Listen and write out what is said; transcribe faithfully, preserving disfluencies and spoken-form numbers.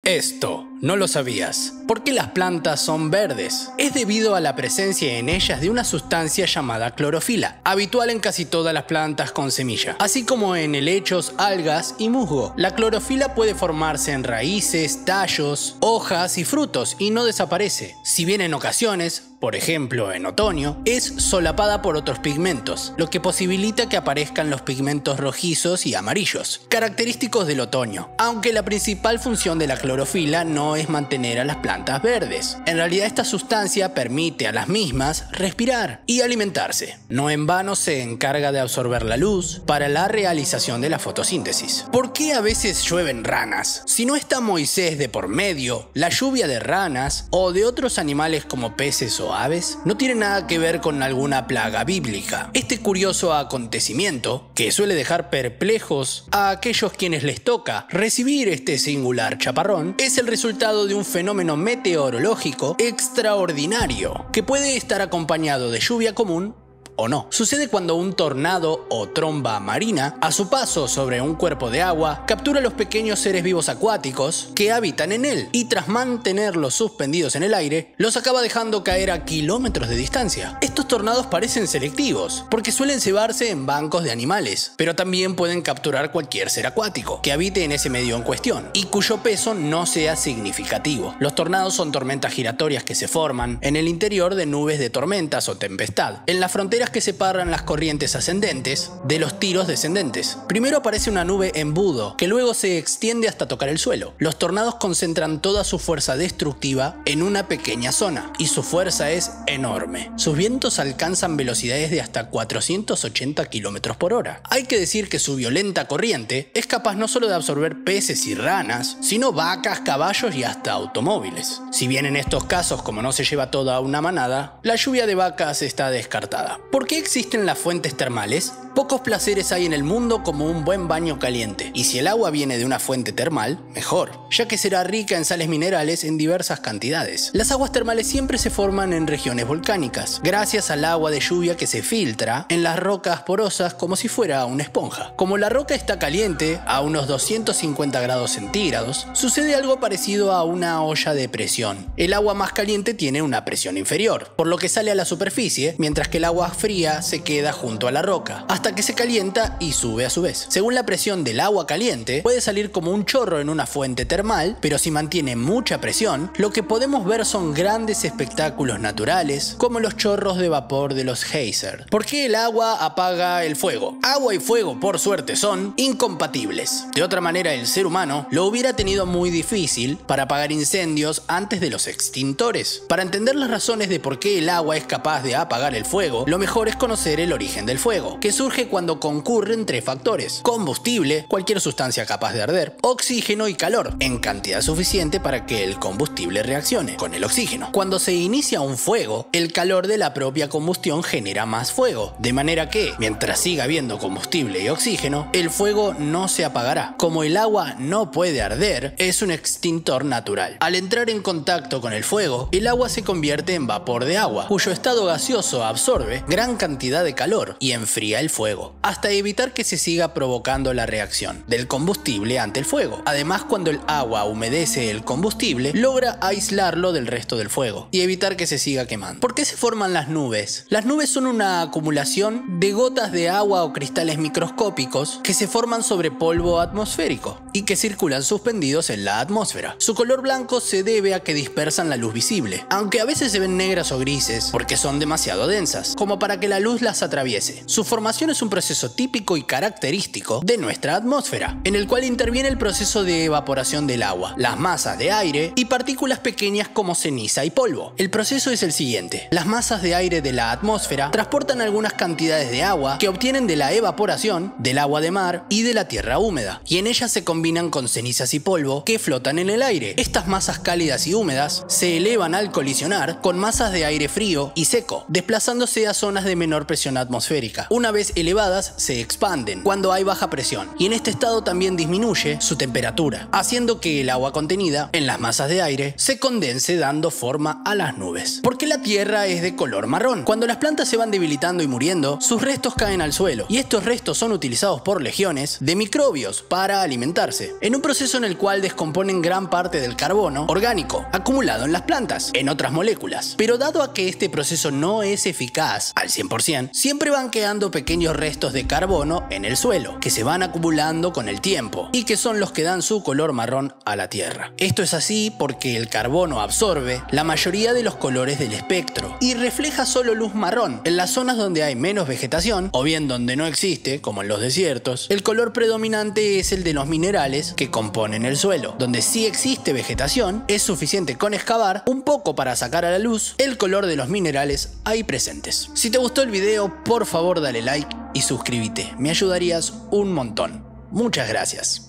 Esto, ¿no lo sabías? ¿Por qué las plantas son verdes? Es debido a la presencia en ellas de una sustancia llamada clorofila, habitual en casi todas las plantas con semilla, así como en helechos, algas y musgo. La clorofila puede formarse en raíces, tallos, hojas y frutos y no desaparece. Si bien en ocasiones, por ejemplo en otoño, es solapada por otros pigmentos, lo que posibilita que aparezcan los pigmentos rojizos y amarillos, característicos del otoño, aunque la principal función de la clorofila no es mantener a las plantas verdes. En realidad esta sustancia permite a las mismas respirar y alimentarse. No en vano se encarga de absorber la luz para la realización de la fotosíntesis. ¿Por qué a veces llueven ranas? Si no está Moisés de por medio, la lluvia de ranas o de otros animales como peces o aves no tiene nada que ver con alguna plaga bíblica. Este curioso acontecimiento, que suele dejar perplejos a aquellos quienes les toca recibir este singular chaparrón, es el resultado de un fenómeno meteorológico extraordinario que puede estar acompañado de lluvia común o no. Sucede cuando un tornado o tromba marina, a su paso sobre un cuerpo de agua, captura a los pequeños seres vivos acuáticos que habitan en él y tras mantenerlos suspendidos en el aire, los acaba dejando caer a kilómetros de distancia. Estos tornados parecen selectivos porque suelen cebarse en bancos de animales, pero también pueden capturar cualquier ser acuático que habite en ese medio en cuestión y cuyo peso no sea significativo. Los tornados son tormentas giratorias que se forman en el interior de nubes de tormentas o tempestad, en las fronteras que separan las corrientes ascendentes de los tiros descendentes. Primero aparece una nube embudo, que luego se extiende hasta tocar el suelo. Los tornados concentran toda su fuerza destructiva en una pequeña zona, y su fuerza es enorme. Sus vientos alcanzan velocidades de hasta cuatrocientos ochenta kilómetros por hora. Hay que decir que su violenta corriente es capaz no solo de absorber peces y ranas, sino vacas, caballos y hasta automóviles. Si bien en estos casos, como no se lleva toda una manada, la lluvia de vacas está descartada. ¿Por qué existen las fuentes termales? Pocos placeres hay en el mundo como un buen baño caliente, y si el agua viene de una fuente termal, mejor, ya que será rica en sales minerales en diversas cantidades. Las aguas termales siempre se forman en regiones volcánicas, gracias al agua de lluvia que se filtra en las rocas porosas como si fuera una esponja. Como la roca está caliente, a unos doscientos cincuenta grados centígrados, sucede algo parecido a una olla de presión. El agua más caliente tiene una presión inferior, por lo que sale a la superficie, mientras que el agua fría se queda junto a la roca, hasta que se calienta y sube a su vez. Según la presión del agua caliente, puede salir como un chorro en una fuente termal, pero si mantiene mucha presión, lo que podemos ver son grandes espectáculos naturales, como los chorros de vapor de los geysers. ¿Por qué el agua apaga el fuego? Agua y fuego, por suerte, son incompatibles. De otra manera, el ser humano lo hubiera tenido muy difícil para apagar incendios antes de los extintores. Para entender las razones de por qué el agua es capaz de apagar el fuego, lo mejor es conocer el origen del fuego, que surge cuando concurren tres factores: combustible, cualquier sustancia capaz de arder, oxígeno y calor, en cantidad suficiente para que el combustible reaccione con el oxígeno. Cuando se inicia un fuego, el calor de la propia combustión genera más fuego, de manera que, mientras siga habiendo combustible y oxígeno, el fuego no se apagará. Como el agua no puede arder, es un extintor natural. Al entrar en contacto con el fuego, el agua se convierte en vapor de agua, cuyo estado gaseoso absorbe gran cantidad de calor y enfría el fuego, hasta evitar que se siga provocando la reacción del combustible ante el fuego. Además, cuando el agua humedece el combustible, logra aislarlo del resto del fuego y evitar que se siga quemando. ¿Por qué se forman las nubes? Las nubes son una acumulación de gotas de agua o cristales microscópicos que se forman sobre polvo atmosférico y que circulan suspendidos en la atmósfera. Su color blanco se debe a que dispersan la luz visible, aunque a veces se ven negras o grises porque son demasiado densas, como para que la luz las atraviese. Su formación es un proceso típico y característico de nuestra atmósfera, en el cual interviene el proceso de evaporación del agua, las masas de aire y partículas pequeñas como ceniza y polvo. El proceso es el siguiente: las masas de aire de la atmósfera transportan algunas cantidades de agua que obtienen de la evaporación, del agua de mar y de la tierra húmeda, y en ellas se combinan con cenizas y polvo que flotan en el aire. Estas masas cálidas y húmedas se elevan al colisionar con masas de aire frío y seco, desplazándose a zonas de menor presión atmosférica. Una vez elevadas se expanden cuando hay baja presión, y en este estado también disminuye su temperatura, haciendo que el agua contenida en las masas de aire se condense dando forma a las nubes. ¿Por qué la Tierra es de color marrón? Cuando las plantas se van debilitando y muriendo, sus restos caen al suelo, y estos restos son utilizados por legiones de microbios para alimentarse, en un proceso en el cual descomponen gran parte del carbono orgánico acumulado en las plantas en otras moléculas. Pero dado a que este proceso no es eficaz al cien por cien, siempre van quedando pequeños restos de carbono en el suelo, que se van acumulando con el tiempo y que son los que dan su color marrón a la Tierra. Esto es así porque el carbono absorbe la mayoría de los colores del espectro y refleja solo luz marrón. En las zonas donde hay menos vegetación, o bien donde no existe, como en los desiertos, el color predominante es el de los minerales que componen el suelo. Donde sí existe vegetación, es suficiente con excavar un poco para sacar a la luz el color de los minerales ahí presentes. Si te gustó el video, por favor dale like y suscríbete, me ayudarías un montón. Muchas gracias.